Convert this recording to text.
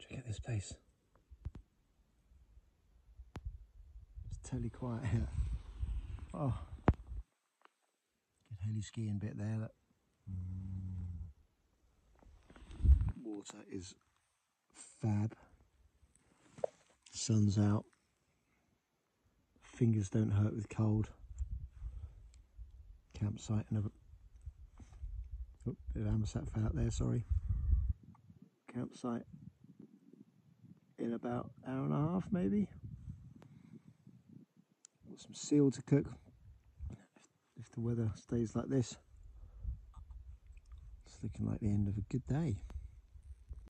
Check out this place. It's totally quiet here. Oh, good heli skiing bit there. Look. Water is fab. Sun's out. Fingers don't hurt with cold. Campsite and a bit of Amasac out there, sorry. Campsite in about an hour and a half maybe. Got some seal to cook if the weather stays like this. It's looking like the end of a good day.